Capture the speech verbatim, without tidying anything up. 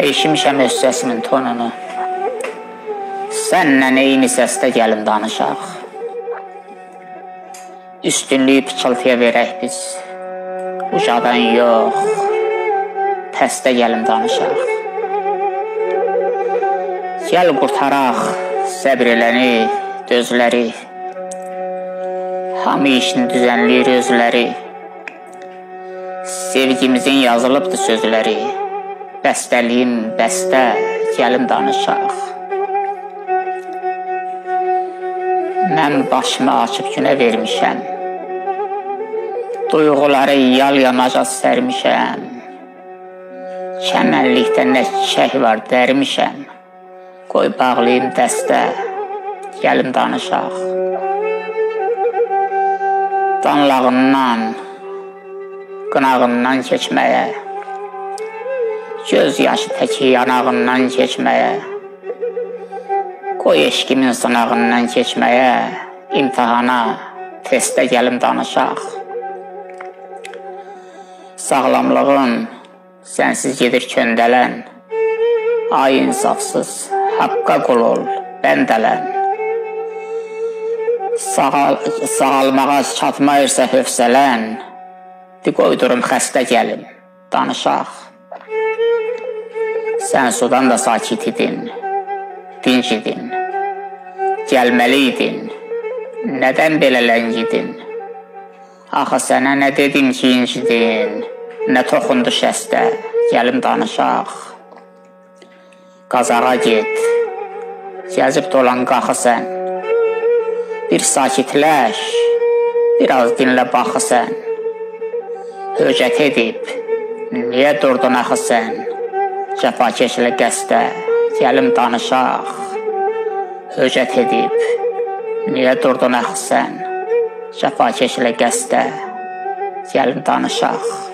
Eşmişəm öz səsimin tonunu. Səndən eyni səsdə gəlin danışaq. Üstünlüyü pıçıltıya verək biz. Ucadan yox, təstə gəlin danışaq. Gəl qurtaraq səbr eləni, dözləri. Hamı işini düzənləyir özləri. Sevgimizin yazılıbdır sözləri. Bəstəliyim bəstə, gəlin danışaq. Mən başımı açıb günə vermişəm. Duyğuları yal-yamaca sərmişəm. Çəmənlikdə nə çiçək var dərmişəm. Qoy bağlayım dəstə, gəlin danışaq. Danlağından, qınağından keçməyə, göz yaşı təki yanağından keçməyə, qoy eşkimin sınağından keçməyə, imtihana, testə gəlin danışaq. Sağlamlığın sənsiz gedir köndələn, ay insafsız, haqqa qul ol, bəndələn. Sağal, sağalmağa çatmayırsa hövsələn, di qoydurum xəstə gəlin, danışaq. Sən sudan da sakit idin, dinc idin, gəlməli idin, nədən belə ləngidin? Axı sənə nə dedim ki incidin, nə toxundu şəstə, gəlin danışaq. Qazağa get, gəzib dolan qaxı sən, bir sakitləş, biraz dinlə baxı sən. Höcət edib, niyə durdun axı sən? Cəfakeşlə qəstə, gəlin danışaq. Höcət edib, niyə durdun axı sən? Cəfakeşlə qəstə, gəlin danışaq.